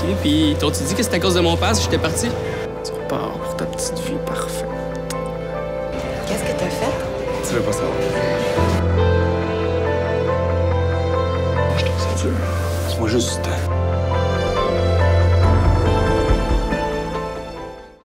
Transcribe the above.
puis t'ont-tu dit que c'était à cause de mon père si j'étais parti? Tu repars pour ta petite vie parfaite. Qu'est-ce que t'as fait? Tu veux pas savoir. Je trouve ça dur. Laisse-moi juste du temps.